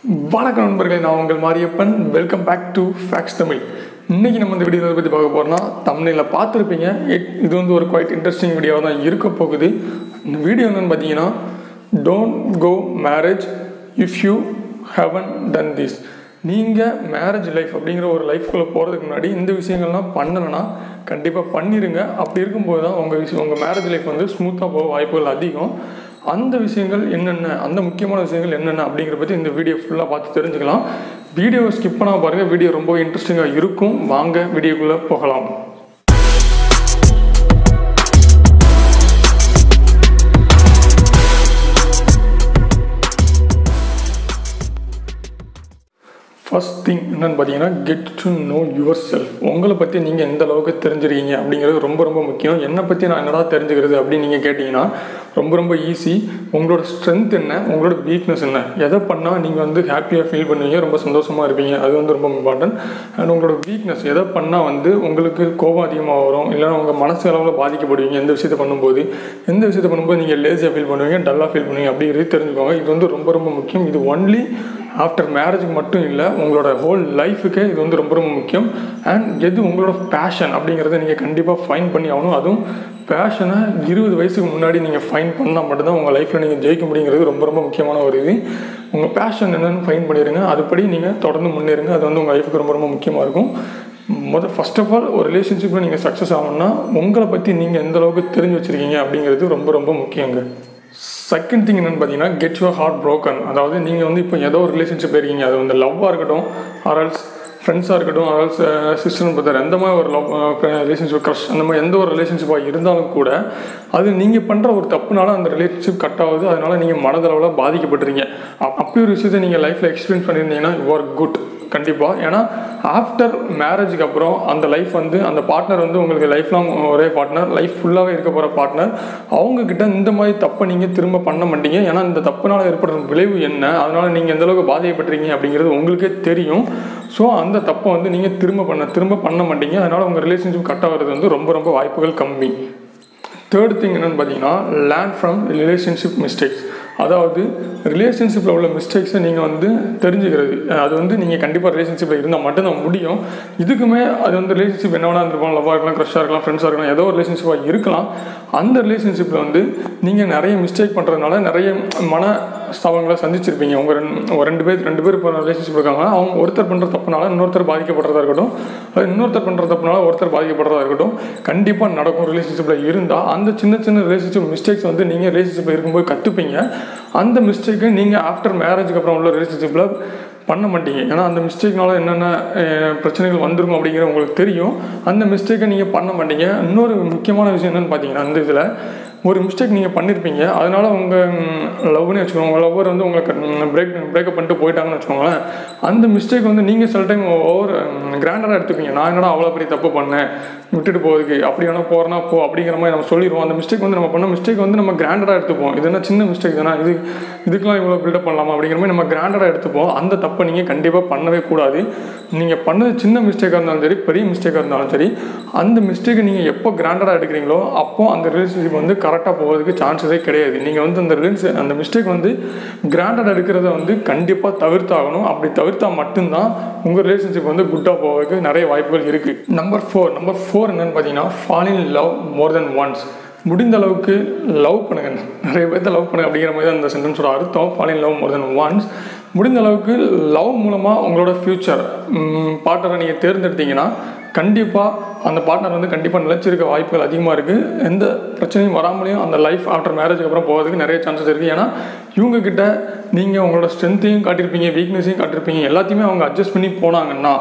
வணக்கம் நண்பர்களே, நான் உங்கள் Mariyappan. Welcome back to facts Tamil. இன்றைக்கி நம்ம இந்த வீடியோ பற்றி பார்க்க போகிறோம்னா, தம்ப்நெயிலில் பார்த்துருப்பீங்க. இது வந்து ஒரு குவைட் இன்ட்ரெஸ்டிங் வீடியோவாக தான் இருக்க போகுது. இந்த வீடியோ என்னென்னு பார்த்தீங்கன்னா, don't go marriage if you haven't done this. நீங்கள் மேரேஜ் லைஃப் அப்படிங்கிற ஒரு லைஃப்குள்ளே போகிறதுக்கு முன்னாடி இந்த விஷயங்கள்லாம் பண்ணலைன்னா கண்டிப்பாக பண்ணிடுங்க. அப்படி இருக்கும்போது தான் உங்கள் மேரேஜ் லைஃப் வந்து ஸ்மூத்தாக போக வாய்ப்புகள் அதிகம். அந்த விஷயங்கள் என்னென்ன, அந்த முக்கியமான விஷயங்கள் என்னென்ன அப்படிங்கிற பற்றி இந்த வீடியோ ஃபுல்லாக பார்த்து தெரிஞ்சுக்கலாம். வீடியோவை ஸ்கிப் பண்ணால் பாருங்கள், வீடியோ ரொம்ப இன்ட்ரெஸ்டிங்காக இருக்கும். வாங்க வீடியோக்குள்ளே போகலாம். ஃபர்ஸ்ட் திங் என்னென்னு பார்த்தீங்கன்னா, get to know your self. உங்களை பற்றி நீங்கள் எந்த அளவுக்கு தெரிஞ்சிருக்கீங்க அப்படிங்கிறது ரொம்ப ரொம்ப முக்கியம். என்னை பற்றி நான் என்னடா தெரிஞ்சுக்கிறது அப்படின்னு நீங்கள் கேட்டிங்கன்னா ரொம்ப ஈஸி. உங்களோட ஸ்ட்ரென்த் என்ன, உங்களோட வீக்னஸ் என்ன, எதை பண்ணால் நீங்கள் வந்து ஹாப்பியாக ஃபீல் பண்ணுவீங்க, ரொம்ப சந்தோஷமாக இருப்பீங்க, அது வந்து ரொம்ப இம்பார்ட்டன்ட். அண்ட் உங்களோட வீக்னஸ், எதை பண்ணால் வந்து உங்களுக்கு கோபம் அதிகமாக வரும், இல்லைனா உங்கள் மனசு அளவில் பாதிக்கப்படுவீங்க, எந்த விஷயத்தை பண்ணும்போது நீங்கள் லேசியாக ஃபீல் பண்ணுவீங்க, டல்லாக ஃபீல் பண்ணுவீங்க அப்படிங்கிறது தெரிஞ்சுக்கோங்க. இது வந்து ரொம்ப ரொம்ப முக்கியம். இது ஒன்லி ஆஃப்டர் மேரேஜுக்கு மட்டும் இல்லை, உங்களோட ஹோல் லைஃபுக்கே இது வந்து ரொம்ப ரொம்ப முக்கியம். அண்ட் எது உங்களோட பேஷன் அப்படிங்கிறத நீங்கள் கண்டிப்பாக ஃபைன் பண்ணி ஆகணும். அதுவும் பேஷனை 20 வயசுக்கு முன்னாடி நீங்கள் ஃபைன் பண்ணால் மட்டும்தான் உங்கள் லைஃப்பில் நீங்கள் ஜெயிக்க முடியுங்கிறது ரொம்ப ரொம்ப முக்கியமான ஒரு இது. உங்கள் பேஷன் என்னென்னு ஃபைன் பண்ணிடுங்க, அதுபடி நீங்கள் தொடர்ந்து முன்னேறுங்க. அது வந்து உங்கள் லைஃபுக்கு ரொம்ப ரொம்ப முக்கியமாக இருக்கும். ஃபர்ஸ்ட் ஆஃப் ஆல் ஒரு ரிலேஷன்ஷிப்பில் நீங்கள் சக்ஸஸ் ஆகணும்னா உங்களை பற்றி நீங்கள் எந்த அளவுக்கு தெரிஞ்சு வச்சுருக்கீங்க அப்படிங்கிறது ரொம்ப ரொம்ப முக்கியங்க. செகண்ட் திங் என்னென்னு பார்த்தீங்கன்னா, கெட் யுவர் ஹார்ட் ப்ரோக்கன். அதாவது நீங்கள் வந்து இப்போ ஏதோ ஒரு ரிலேஷன்ஷிப் இருக்கீங்க, அது வந்து லவ்வாக இருக்கட்டும், ஆர்எல்ஸ் ஃப்ரெண்ட்ஸாக இருக்கட்டும், ஆர்எல்ஸ் சிஸ்டர் பிரதர், எந்த மாதிரி ஒரு லவ் ரிலேஷன்ஷிப், க்ரஷ், அந்த மாதிரி எந்த ஒரு ரிலேஷன்ஷிப்பாக இருந்தாலும் கூட அது நீங்கள் பண்ணுற ஒரு தப்புனால அந்த ரிலேஷன்ஷிப் கட் ஆகுது. அதனால் நீங்கள் மனதளவில் பாதிக்கப்படுறீங்க. அப்படி ஒரு விஷயத்தை நீங்கள் லைஃப்பில் எக்ஸ்பீரியன்ஸ் பண்ணியிருந்தீங்கன்னா யூ ஆர் குட் கண்டிப்பாக. ஏன்னா ஆஃப்டர் மேரேஜுக்கு அப்புறம் அந்த லைஃப் வந்து அந்த பார்ட்னர் வந்து உங்களுக்கு லைஃப் லாங் ஒரே பார்ட்னர், லைஃப் ஃபுல்லாகவே இருக்க போகிற பார்ட்னர். அவங்கக்கிட்ட இந்த மாதிரி தப்பை நீங்கள் திரும்ப பண்ண மாட்டீங்க. ஏன்னா இந்த தப்புனால் ஏற்படுற விளைவு என்ன, அதனால் நீங்கள் எந்தளவுக்கு பாதிக்கப்பட்டிருக்கீங்க அப்படிங்கிறது உங்களுக்கே தெரியும். ஸோ அந்த தப்பை வந்து நீங்கள் திரும்ப பண்ண மாட்டீங்க. அதனால் உங்கள் ரிலேஷன்ஷிப் கட் ஆகிறது வந்து ரொம்ப ரொம்ப வாய்ப்புகள் கம்மி. தேர்ட் திங் என்னென்னு பார்த்தீங்கன்னா, லேர்ன் ஃப்ரம் ரிலேஷன்ஷிப் மிஸ்டேக்ஸ். அதாவது ரிலேஷன்ஷிப்பில் உள்ள மிஸ்டேக்ஸை நீங்கள் வந்து தெரிஞ்சுக்கிறது. அது வந்து நீங்கள் கண்டிப்பாக ரிலேஷன்ஷிப்பில் இருந்தால் மட்டும்தான் முடியும். இதுக்குமே அது வந்து ரிலேஷன்ஷிப் என்ன வேணா இருந்திருப்பாங்க, லவ்வாக இருக்கலாம், க்ரஷ்ஷாக இருக்கலாம், ஃப்ரெண்ட்ஸாக இருக்கலாம், ஏதோ ஒரு ரிலேஷன்ஷிப்பாக இருக்கலாம். அந்த ரிலேஷன்ஷிப்பில் வந்து நீங்கள் நிறைய மிஸ்டேக் பண்ணுறதுனால நிறைய மனஸ்தாபங்களை சந்திச்சிருப்பீங்க. உங்கள் ரெண்டு பேர் இப்போ ரிலேஷன்ஷிப் இருக்காங்க, அவங்க ஒருத்தர் பண்ணுற தப்புனால இன்னொருத்தர் பாதிக்கப்படுறதா இருக்கட்டும், அது இன்னொருத்தர் பண்ணுற தப்புனால ஒருத்தர் பாதிக்கப்படுறதா இருக்கட்டும், கண்டிப்பாக நடக்கும். ரிலேஷன்ஷிப்பில் இருந்தால் அந்த சின்ன ரிலேஷன்ஷிப் மிஸ்டேக்ஸ் வந்து நீங்கள் ரிலேஷன்ஷிப்பில் இருக்கும்போது கற்றுப்பீங்க. அந்த மிஸ்டேக்கை நீங்கள் ஆஃப்டர் மேரேஜுக்கு அப்புறம் உள்ள ரிலேஷன்ஷிப்பில் பண்ண மாட்டீங்க. ஏன்னா அந்த மிஸ்டேக்னால என்னென்ன பிரச்சனைகள் வந்துருக்கும் அப்படிங்கிற உங்களுக்கு தெரியும். அந்த மிஸ்டேக்கை நீங்கள் பண்ண மாட்டீங்க. இன்னொரு முக்கியமான விஷயம் என்னென்னு பார்த்தீங்கன்னா, அந்த இதில் ஒரு மிஸ்டேக் நீங்கள் பண்ணியிருப்பீங்க, அதனால் உங்கள் லவ்னே வச்சுக்கோங்க, உங்கள் லவ்வர் வந்து உங்களுக்கு பிரேக்கப் பண்ணிட்டு போயிட்டாங்கன்னு வச்சுக்கோங்களேன். அந்த மிஸ்டேக் வந்து நீங்கள் சில டைம் ஓவர் கிராண்டராக எடுத்துப்பீங்க. நான் என்னடா அவ்வளோ பெரிய தப்பு பண்ணேன், விட்டுட்டு போகிறதுக்கு, அப்படி வேணா போகிறனா போ அப்படிங்கிற மாதிரி நம்ம சொல்லிடுவோம். அந்த மிஸ்டேக் வந்து நம்ம பண்ண மிஸ்டேக் வந்து நம்ம கிராண்டராக எடுத்துப்போம். இது என்ன சின்ன மிஸ்டேக் தானே, இதுக்கெலாம் இவ்வளோ பில்டப் பண்ணலாமா அப்படிங்கிற மாதிரி நம்ம கிராண்டராக எடுத்துப்போம். அந்த தப்பை நீங்கள் கண்டிப்பாக பண்ணவே கூடாது. நீங்கள் பண்ணது சின்ன மிஸ்டேக்காக இருந்தாலும் சரி, பெரிய மிஸ்டேக்காக இருந்தாலும் சரி, அந்த மிஸ்டேக்கை நீங்கள் எப்போ கிராண்டராக எடுக்கிறீங்களோ அப்போது அந்த ரிலேஷன்ஷிப் வந்து கரெக்டாக போகிறதுக்கு சான்சஸே கிடையாது. நீங்கள் வந்து அந்த மிஸ்டேக் வந்து கிராண்டடாக எடுக்கிறத வந்து கண்டிப்பாக தவிர்த்தாகணும். அப்படி தவிர்த்தா மட்டும்தான் உங்கள் ரிலேஷன்ஷிப் வந்து குட்டாக போகிறதுக்கு நிறைய வாய்ப்புகள் இருக்குது. நம்பர் ஃபோர் என்னென்னு பார்த்தீங்கன்னா, fall in love more than once. முடிந்த அளவுக்கு லவ் பண்ணுங்கள், நிறைய பேர்த்த லவ் பண்ணுங்க அப்படிங்கிற மாதிரி தான் அந்த சென்டென்ஸோட அர்த்தம். Fall in love more than once. முடிந்த அளவுக்கு லவ் மூலமாக உங்களோட ஃப்யூச்சர் பார்ட்னரை நீங்கள் தேர்ந்தெடுத்தீங்கன்னா கண்டிப்பாக அந்த பார்ட்னர் வந்து கண்டிப்பாக நிலைச்சிருக்க வாய்ப்புகள் அதிகமாக இருக்குது. எந்த பிரச்சனையும் வராமலேயும் அந்த லைஃப் ஆஃப்டர் மேரேஜுக்கு அப்புறம் போகிறதுக்கு நிறைய சான்சஸ் இருக்குது. ஏன்னா இவங்கக்கிட்ட நீங்கள் உங்களோட ஸ்ட்ரென்த்தையும் காட்டியிருப்பீங்க, வீக்னஸையும் காட்டியிருப்பீங்க, எல்லாத்தையுமே அவங்க அட்ஜஸ்ட் பண்ணி போனாங்கன்னா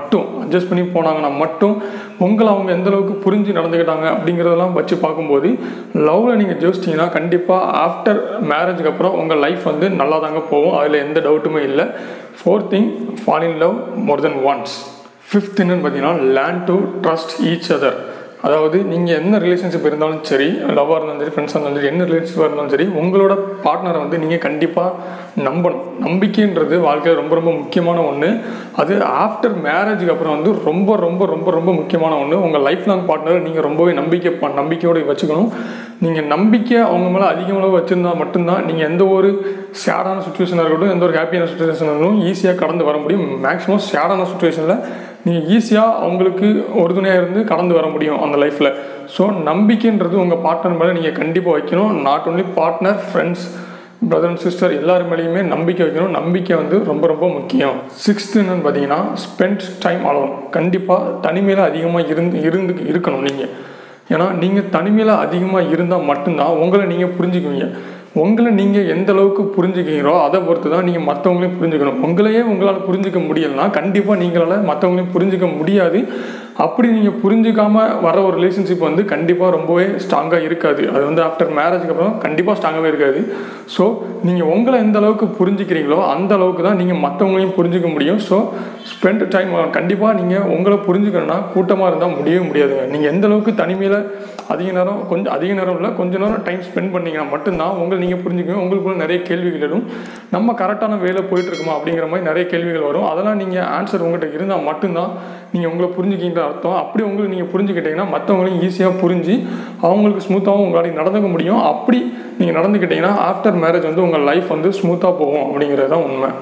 மட்டும் உங்களை அவங்க எந்தளவுக்கு புரிஞ்சு நடந்துக்கிட்டாங்க அப்படிங்கிறதெல்லாம் வச்சு பார்க்கும்போது லவ்வில் நீங்கள் ஜெயிச்சிட்டிங்கன்னா கண்டிப்பாக ஆஃப்டர் மேரேஜுக்கு அப்புறம் உங்கள் லைஃப் வந்து நல்லா தாங்க போகும். அதில் எந்த டவுட்டுமே இல்லை. Fourth thing, fall in love more than once. Fifth என்னன்னு பார்த்தீங்கன்னா, learn to trust each other. அதாவது நீங்கள் என்ன ரிலேஷன்ஷிப் இருந்தாலும் சரி, லவ்வாக இருந்தாலும் சரி, ஃப்ரெண்ட்ஸாக இருந்தாலும் சரி, என்ன ரிலேஷன்ஷிப்பாக இருந்தாலும் சரி, உங்களோட பார்ட்னரை வந்து நீங்கள் கண்டிப்பாக நம்பணும். நம்பிக்கைன்றது வாழ்க்கையில் ரொம்ப ரொம்ப முக்கியமான ஒன்று. அது ஆஃப்டர் மேரேஜுக்கு அப்புறம் வந்து ரொம்ப ரொம்ப ரொம்ப ரொம்ப முக்கியமான ஒன்று. உங்கள் லைஃப் லாங் பார்ட்னரை நீங்கள் ரொம்பவே நம்பிக்கையோடு வச்சுக்கணும். நீங்கள் நம்பிக்கை அவங்க மேலே அதிகமாக வச்சுருந்தா மட்டும்தான் நீங்கள் எந்த ஒரு சேடான சுச்சுவேஷனாக இருக்கட்டும், எந்த ஒரு ஹாப்பியான சுச்சுவேஷனாக இருக்கட்டும் ஈஸியாக கடந்து வர முடியும். மேக்ஸிமம் சேடான சுச்சுவேஷனில் நீங்கள் ஈஸியாக அவங்களுக்கு உறுதுணையாக இருந்து கடந்து வர முடியும் அந்த லைஃப்பில். ஸோ நம்பிக்கைன்றது உங்கள் பார்ட்னர் மேலே நீங்கள் கண்டிப்பாக வைக்கணும். Not only partner, friends, brother and sister எல்லார் மேலேயுமே நம்பிக்கை வைக்கணும். நம்பிக்கை வந்து ரொம்ப ரொம்ப முக்கியம். 6th என்னன்னு பார்த்தீங்கன்னா ஸ்பெண்ட் டைம் அலோன். கண்டிப்பாக தனிமையில் அதிகமாக இருக்கணும் நீங்கள். ஏன்னா நீங்கள் தனிமையில் அதிகமாக இருந்தால் மட்டும்தான் உங்களை நீங்கள் புரிஞ்சுக்குவீங்க. உங்களை நீங்கள் எந்த அளவுக்கு புரிஞ்சுக்கிறீங்களோ அதை பொறுத்து தான் நீங்கள் மற்றவங்களையும் புரிஞ்சுக்கணும். உங்களையே உங்களால் புரிஞ்சிக்க முடியலைன்னா கண்டிப்பாக நீங்களால் மற்றவங்களையும் புரிஞ்சிக்க முடியாது. அப்படி நீங்கள் புரிஞ்சிக்காமல் வர ஒரு ரிலேஷன்ஷிப் வந்து கண்டிப்பாக ரொம்பவே ஸ்ட்ராங்காக இருக்காது. அது வந்து ஆஃப்டர் மேரேஜுக்கு அப்புறம் கண்டிப்பாக ஸ்ட்ராங்காகவே இருக்காது. ஸோ நீங்கள் உங்களை எந்த அளவுக்கு புரிஞ்சுக்கிறீங்களோ அந்த அளவுக்கு தான் நீங்கள் மற்றவங்களையும் புரிஞ்சிக்க முடியும். So spend time. கண்டிப்பாக நீங்கள் உங்களை புரிஞ்சுக்கணுன்னா கூட்டமாக இருந்தால் முடியவே முடியாதுங்க. நீங்கள் எந்த அளவுக்கு தனிமையில் அதிக நேரம் இல்லை கொஞ்சம் நேரம் டைம் ஸ்பெண்ட் பண்ணிங்கன்னா மட்டும்தான் உங்களை நீங்கள் புரிஞ்சுக்கணும். உங்களுக்குள்ள நிறைய கேள்விகள் வரும். நம்ம கரெக்டான வேலை போயிட்டுருக்குமா அப்படிங்கிற மாதிரி நிறைய கேள்விகள் வரும். அதெல்லாம் நீங்கள் ஆன்சர் உங்கள்கிட்ட இருந்தால் மட்டும்தான் நீங்கள் உங்களை புரிஞ்சுக்கின்ற அர்த்தம். அப்படி உங்களுக்கு நீங்கள் புரிஞ்சுக்கிட்டீங்கன்னா மற்றவங்களையும் ஈஸியாக புரிஞ்சு அவங்களுக்கு ஸ்மூத்தாகவும் உங்களால் நடந்துக்க முடியும். அப்படி நீங்கள் நடந்துக்கிட்டிங்கன்னா ஆஃப்டர் மேரேஜ் வந்து உங்கள் லைஃப் வந்து ஸ்மூத்தாக போகும் அப்படிங்கிறது தான் உண்மை.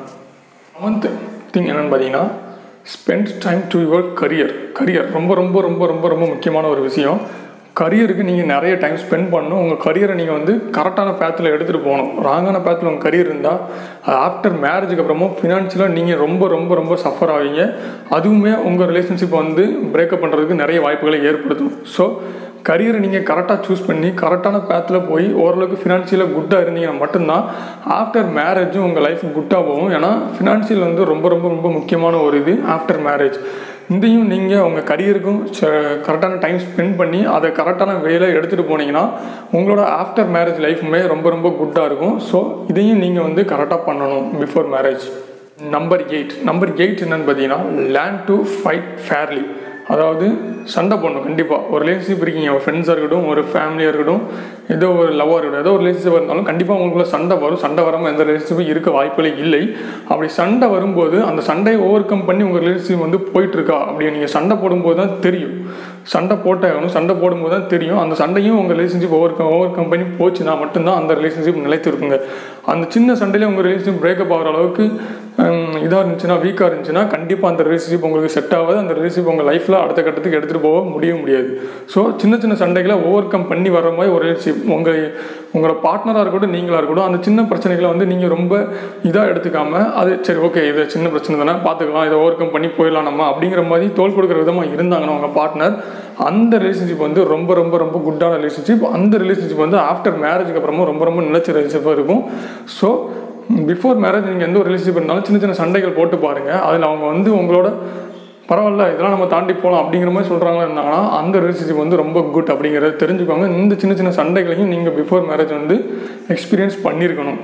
7th திங் என்னென்னு பார்த்தீங்கன்னா spend time to your career ரொம்ப ரொம்ப ரொம்ப ரொம்ப ரொம்ப முக்கியமான ஒரு விஷயம். கரியருக்கு நீங்கள் நிறைய டைம் ஸ்பெண்ட் பண்ணணும். உங்கள் கரியரை நீங்கள் வந்து கரெக்டான பேத்தில் எடுத்துகிட்டு போகணும். ராங்கான பேத்தில் உங்கள் கரியர் இருந்தால் ஆஃப்டர் மேரேஜுக்கு அப்புறமும் ஃபினான்ஷியலாக நீங்கள் ரொம்ப ரொம்ப ரொம்ப சஃபர் ஆவீங்க. அதுவுமே உங்கள் ரிலேஷன்ஷிப்பை வந்து பிரேக்கப் பண்ணுறதுக்கு நிறைய வாய்ப்புகளை ஏற்படுத்தும். ஸோ கரியரை நீங்கள் கரெக்டாக சூஸ் பண்ணி கரெக்டான பேத்தில் போய் ஓரளவுக்கு ஃபினான்ஷியலாக குட்டாக இருந்தீங்கன்னா மட்டும்தான் ஆஃப்டர் மேரேஜும் உங்கள் லைஃப் குட்டாக போகும். ஏன்னா ஃபினான்ஷியல் வந்து ரொம்ப ரொம்ப ரொம்ப முக்கியமான ஒரு இது ஆஃப்டர் மேரேஜ். இதையும் நீங்கள் உங்கள் கரியருக்கும் கரெக்டான டைம் ஸ்பெண்ட் பண்ணி அதை கரெக்டான வேலை எடுத்துகிட்டு போனீங்கன்னா உங்களோட ஆஃப்டர் மேரேஜ் லைஃப்புமே ரொம்ப ரொம்ப குட்டாக இருக்கும். ஸோ இதையும் நீங்கள் வந்து கரெக்டாக பண்ணணும் பிஃபோர் மேரேஜ். நம்பர் 8 என்னென்னு பார்த்தீங்கன்னா லேர்ன் டு ஃபைட் ஃபேர்லி. அதாவது சண்டை போடணும். கண்டிப்பாக ஒரு ரிலேஷன்ஷிப் இருக்கீங்க, ஒரு ஃப்ரெண்ட்ஸாக இருக்கட்டும், ஒரு ஃபேமிலியாக இருக்கட்டும், ஏதோ ஒரு லவ்வாக இருக்கட்டும், ஏதோ ஒரு ரிலேஷன்ஷிப் இருந்தாலும் கண்டிப்பாக உங்களுக்குள்ள சண்டை வரும். சண்டை வராமல் எந்த ரிலேஷன்ஷிப்பும் இருக்க வாய்ப்புகளே இல்லை. அப்படி சண்டை வரும்போது அந்த சண்டையை ஓவர் கம் பண்ணி உங்கள் ரிலேஷன்ஷிப் வந்து போயிட்டுருக்கா அப்படி நீங்கள் சண்டை போடும்போது தான் தெரியும். சண்டை போட்டாகணும். சண்டை போடும்போது தான் தெரியும். அந்த சண்டையும் உங்கள் ரிலேஷன்ஷிப் ஓவர் கம் பண்ணி போச்சுன்னா மட்டும்தான் அந்த ரிலேஷன்ஷிப் நிலைத்து இருக்குங்க. அந்த சின்ன சண்டையிலே உங்கள் ரிலேஷன்ஷிப் பிரேக்கப் ஆகிற அளவுக்கு இதாக இருந்துச்சுன்னா, வீக்காக இருந்துச்சுன்னா கண்டிப்பாக அந்த ரிலேஷன்ஷிப் உங்களுக்கு செட் ஆகாது. அந்த ரிலேஷன்ஷிப் உங்கள் லைஃப்பில் அடுத்த கட்டத்துக்கு எடுத்துகிட்டு போக முடியாது. ஸோ சின்ன சின்ன சண்டைகளை ஓவர் கம் பண்ணி வர மாதிரி ஒரு ரிலேஷன்ஷிப் உங்களோட பார்ட்னராக இருக்கட்டும், நீங்களாக இருக்கட்டும், அந்த சின்ன பிரச்சனைகளை வந்து நீங்கள் ரொம்ப இதாக எடுத்துக்காமல் அது சரி ஓகே இது சின்ன பிரச்சனை தானே பார்த்துக்கலாம், இதை ஓவர் கம் பண்ணி போயிடலாம் நம்ம அப்படிங்கிற மாதிரி தோல் கொடுக்குற விதமாக இருந்தாங்கன்னா உங்கள் பார்ட்னர், அந்த ரிலேஷன்ஷிப் வந்து ரொம்ப ரொம்ப ரொம்ப குட்டான ரிலேஷன்ஷிப். அந்த ரிலேஷன்ஷிப் வந்து ஆஃப்டர் மேரேஜுக்கு அப்புறமும் ரொம்ப ரொம்ப நிலச்ச ரிலேஷன்ஷிப்பாக இருக்கும். ஸோ பிஃபோர் மேரேஜ் நீங்கள் எந்த ஒரு ரிலேஷன்ஷிப் இருந்தாலும் சின்ன சின்ன சண்டைகள் போட்டு பாருங்கள். அதில் அவங்க வந்து உங்களோட பரவாயில்ல இதெல்லாம் நம்ம தாண்டி போகலாம் அப்படிங்கிற மாதிரி சொல்கிறாங்களா இருந்தாங்கன்னா அந்த ரிலேஷன்ஷிப் வந்து ரொம்ப குட் அப்படிங்கிறத தெரிஞ்சுக்கோங்க. இந்த சின்ன சின்ன சண்டைகளையும் நீங்கள் பிஃபோர் மேரேஜ் வந்து எக்ஸ்பீரியன்ஸ் பண்ணியிருக்கணும்.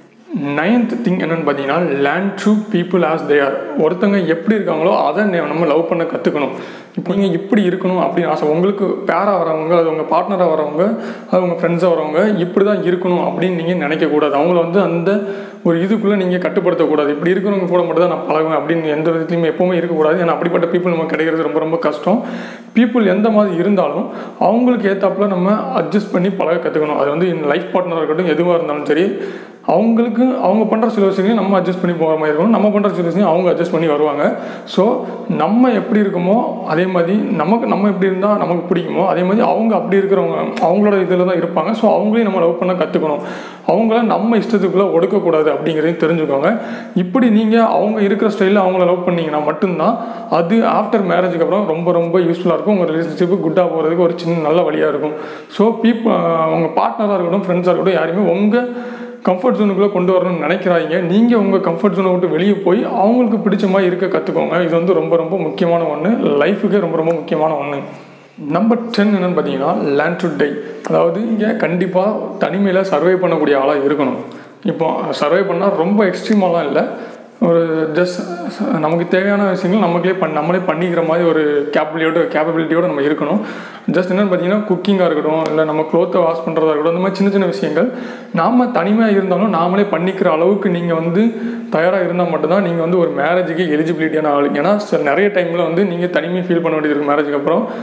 9th திங் என்னென்னு பார்த்தீங்கன்னா learn to people as they are. ஒருத்தங்க எப்படி இருக்காங்களோ அதை நம்ம லவ் பண்ண கற்றுக்கணும். இப்போ நீங்கள் இப்படி இருக்கணும் அப்படின்னு ஆசை, உங்களுக்கு பேராக வரவங்க, அது உங்கள் பார்ட்னராக வரவங்க, அது உங்கள் ஃப்ரெண்ட்ஸாக வரவங்க இப்படி தான் இருக்கணும் அப்படின்னு நீங்கள் நினைக்கக்கூடாது. அவங்கள வந்து அந்த ஒரு இதுக்குள்ளே நீங்கள் கட்டுப்படுத்தக்கூடாது. இப்படி இருக்கிறவங்க கூட மட்டும் தான் நான் பழகுவேன் அப்படின்னு எந்த விதத்துலையுமே எப்போவுமே இருக்கக்கூடாது. ஏன்னா அப்படிப்பட்ட பீப்புள் நம்ம கிடைக்கிறது ரொம்ப ரொம்ப கஷ்டம். பீப்புள் எந்த மாதிரி இருந்தாலும் அவங்களுக்கு ஏற்றாப்புல நம்ம அட்ஜஸ்ட் பண்ணி பழக கற்றுக்கணும். அது வந்து லைஃப் பார்ட்னராக இருக்கட்டும், எதுவாக இருந்தாலும் சரி, அவங்களுக்கு அவங்க பண்ணுற சில விஷயங்களையும் நம்ம அட்ஜஸ்ட் பண்ணி போகிற மாதிரி இருக்கணும். நம்ம பண்ணுற சில விஷயம் அவங்க அட்ஜஸ்ட் பண்ணி வருவாங்க. ஸோ நம்ம எப்படி இருக்கோமோ அதே மாதிரி நம்ம எப்படி இருந்தால் நமக்கு பிடிக்குமோ அதே மாதிரி அவங்க அப்படி இருக்கிறவங்க அவங்களோட இதில் தான் இருப்பாங்க. ஸோ அவங்களையும் நம்ம லவ் பண்ண கற்றுக்கணும். அவங்கள நம்ம இஷ்டத்துக்குள்ளே ஒடுக்கக்கூடாது அப்படிங்கிறதையும் தெரிஞ்சுக்கோங்க. இப்படி நீங்கள் அவங்க இருக்கிற ஸ்டைலில் அவங்கள லவ் பண்ணிங்கன்னா மட்டும்தான் அது ஆஃப்டர் மேரேஜுக்கு அப்புறம் ரொம்ப ரொம்ப யூஸ்ஃபுல்லாக இருக்கும். உங்கள் ரிலேஷன்ஷிப்பு குட்டாக போகிறதுக்கு ஒரு சின்ன நல்ல வழியாக இருக்கும். ஸோ உங்கள் பார்ட்னராக இருக்கட்டும், ஃப்ரெண்ட்ஸாக இருக்கட்டும், யாருமே உங்கள் கம்ஃபர்ட் ஜோனுக்குள்ளே கொண்டு வரணும்னு நினைக்கிறாங்க. நீங்கள் உங்கள் கம்ஃபர்ட் ஜோனை விட்டு வெளியே போய் அவங்களுக்கு பிடிச்ச மாதிரி இருக்க கற்றுக்கோங்க. இது வந்து ரொம்ப ரொம்ப முக்கியமான ஒன்று, லைஃபுக்கே ரொம்ப ரொம்ப முக்கியமான ஒன்று. நம்பர் 10 என்னென்னு பார்த்தீங்கன்னா லேர்ன் டு டை. அதாவது இங்கே கண்டிப்பாக தனிமையில் சர்வை பண்ணக்கூடிய ஆளாக இருக்கணும். இப்போ சர்வை பண்ணால் ரொம்ப எக்ஸ்ட்ரீமாலாம் இல்லை, ஒரு ஜஸ்ட் நமக்கு தேவையான விஷயங்கள் நம்மளே பண்ணிக்கிற மாதிரி ஒரு கேப்பபிலிட்டியோடு நம்ம இருக்கணும். ஜஸ்ட் என்னென்னு பார்த்தீங்கன்னா குக்கிங்காக இருக்கட்டும், இல்லை நம்ம க்ளோத்தை வாஷ் பண்ணுறதா இருக்கட்டும், இந்த மாதிரி சின்ன சின்ன விஷயங்கள் நாம் தனிமையாக இருந்தாலும் நாமளே பண்ணிக்கிற அளவுக்கு நீங்கள் வந்து தயாராக இருந்தால் மட்டும்தான் நீங்கள் வந்து ஒரு மேரேஜுக்கு எலிஜிபிலிட்டியான ஆள். ஏன்னா நிறைய டைமில் வந்து நீங்கள் தனிமையை ஃபீல் பண்ண வேண்டியது இருக்குது மேரேஜுக்கு அப்புறம்.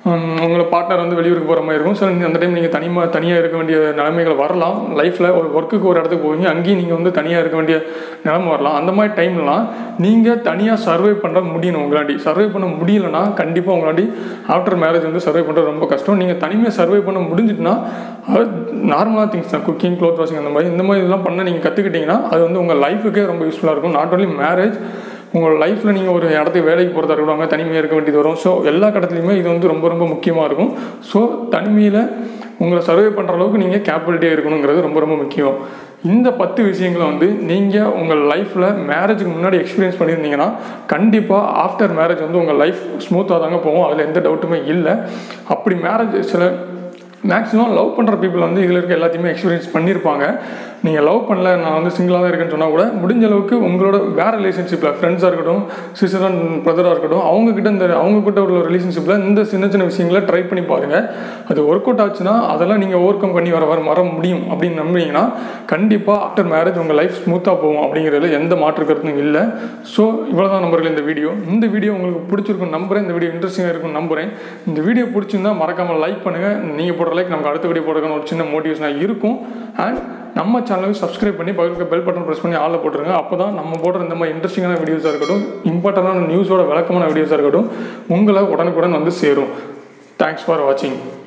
உங்களை பார்ட்னர் வந்து வெளியூருக்கு போகிற மாதிரி இருக்கும். ஸோ அந்த டைம் நீங்கள் தனியாக இருக்க வேண்டிய நிலைமைகள் வரலாம். லைஃப்பில் ஒரு ஒர்க்குக்கு ஒரு இடத்துக்கு போவீங்க, அங்கேயும் நீங்கள் வந்து தனியாக இருக்க வேண்டிய நிலைமை வரலாம். அந்த மாதிரி டைம்லாம் நீங்கள் தனியாக சர்வை பண்ண முடியணும். உங்களாண்டி சர்வை பண்ண முடியலைன்னா கண்டிப்பாக உங்களாண்டி ஆஃப்டர் மேரேஜ் வந்து சர்வை பண்ணுறது ரொம்ப கஷ்டம். நீங்கள் தனிமையாக சர்வை பண்ண முடிஞ்சிட்டுனா அது நார்மலாக திங்ஸ் தான், குக்கிங், க்ளோத் வாஷிங், அந்த மாதிரி இந்த மாதிரி இதெல்லாம் பண்ண நீங்கள் கற்றுக்கிட்டிங்கன்னா அது வந்து உங்கள் லைஃபுக்கே ரொம்ப யூஸ்ஃபுல்லாக இருக்கும். நாட் ஒன்லி மேரேஜ், உங்கள் லைஃப்பில் நீங்கள் ஒரு இடத்துக்கு வேலைக்கு போகிறதா இருக்கட்டும், தனிமையாக இருக்க வேண்டியது வரும். ஸோ எல்லா கட்டத்துலையுமே இது வந்து ரொம்ப ரொம்ப முக்கியமாக இருக்கும். ஸோ தனிமையில் உங்களை சர்வே பண்ணுற அளவுக்கு நீங்கள் கேப்பபிலிட்டியாக இருக்கணுங்கிறது ரொம்ப ரொம்ப முக்கியம். இந்த 10 விஷயங்களை வந்து நீங்கள் உங்கள் லைஃப்பில் மேரேஜுக்கு முன்னாடி எக்ஸ்பீரியன்ஸ் பண்ணியிருந்தீங்கன்னா கண்டிப்பாக ஆஃப்டர் மேரேஜ் வந்து உங்கள் லைஃப் ஸ்மூத்தாக தாங்க போகும். அதில் எந்த டவுட்டுமே இல்லை. அப்படி மேரேஜ் மேக்ஸிமம் லவ் பண்ணுற பீப்புள் வந்து இதில் இருக்க எல்லாத்தையுமே எக்ஸ்பீரியன்ஸ் பண்ணியிருப்பாங்க. நீங்கள் லவ் பண்ணல, நான் வந்து சிங்கிளாக தான் இருக்கேன்னு சொன்னால் கூட முடிஞ்ச அளவுக்கு உங்களோட வேறு ரிலேஷன்ஷிப்பில் ஃப்ரெண்ட்ஸாக இருக்கட்டும், சிஸ்டர் அண்ட் பிரதராக இருக்கட்டும், அவங்கக்கிட்ட உள்ள ரிலேஷன்ஷிப்பில் இந்த சின்ன சின்ன விஷயங்களை ட்ரை பண்ணி பாருங்கள். அது ஒர்க் அவுட் ஆச்சுன்னா அதெல்லாம் நீங்கள் ஓவர் கம் பண்ணி வர முடியும் அப்படின்னு நம்புனீங்கன்னா கண்டிப்பாக ஆஃப்டர் மேரேஜ் உங்கள் லைஃப் ஸ்மூத்தாக போகும் அப்படிங்கிறதுல எந்த மாற்று கருத்தும் இல்லை. ஸோ இவ்வளோ தான் நம்பர்கள் இந்த வீடியோ உங்களுக்கு பிடிச்சிருக்கும் நம்புகிறேன். இந்த வீடியோ இன்ட்ரெஸ்டிங்காக இருக்குன்னு நம்புகிறேன். இந்த வீடியோ பிடிச்சிருந்தா மறக்காமல் லைக் பண்ணுங்கள். நீங்கள் போடுற லைக் நமக்கு அடுத்த வீடியோ போடுறதுக்கான ஒரு சின்ன மோட்டிவேஷனாக இருக்கும். அண்ட் நம்ம சேனலுக்கு சப்ஸ்கிரைப் பண்ணி பக்கத்தில் பெல் பட்டன் ப்ரெஸ் பண்ணி ஆளில் போட்டுருங்க. அப்போ தான் நம்ம போடுற இந்த மாதிரி இன்ட்ரெஸ்டிங்கான வீடியோஸாக இருக்கட்டும், இம்பார்ட்டண்டான நியூஸோட விளக்கமான வீடியோஸாக இருக்கட்டும் உங்களை உடனுக்குடன் வந்து சேரும். தேங்க்ஸ் ஃபார் வாட்சிங்.